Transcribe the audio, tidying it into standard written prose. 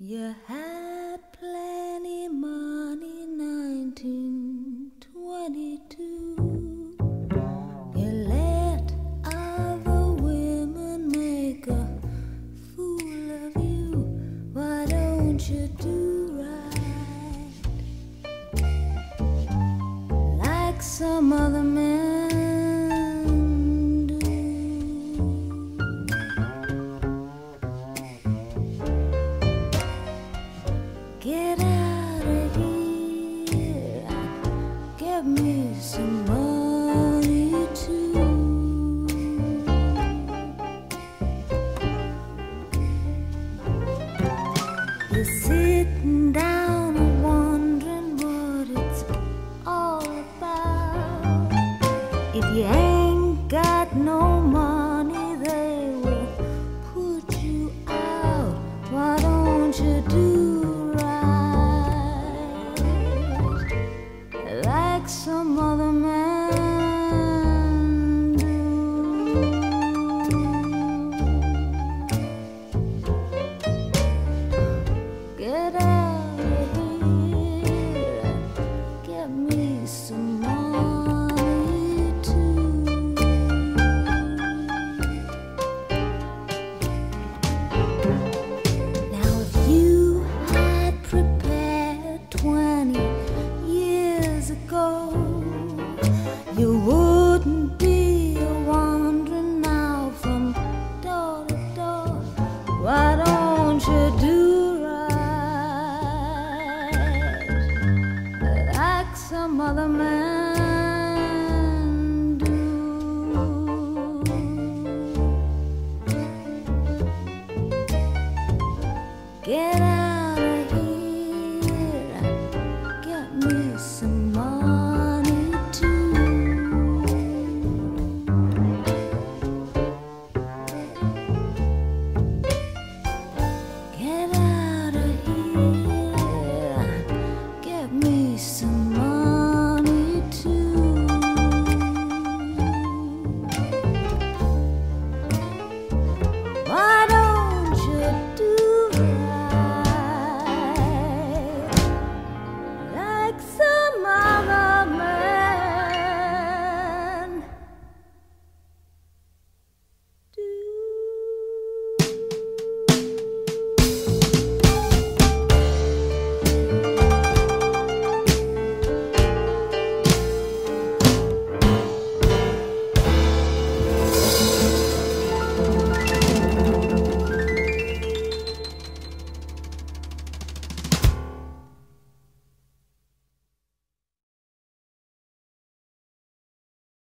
You had plenty money, 1922. You let other women make a fool of you. Why don't you do right like some other men do? Get out of here, give me some money too. You're sitting down and wondering what it's all about. If you ain't got no money, they will put you out. Why don't you do like some other man do? Get out of here and get me some money too. Now if you had prepared 20 years ago, you wouldn't be wandering now from door to door. Why don't you do right like some other man do? Get out of here, get me some money.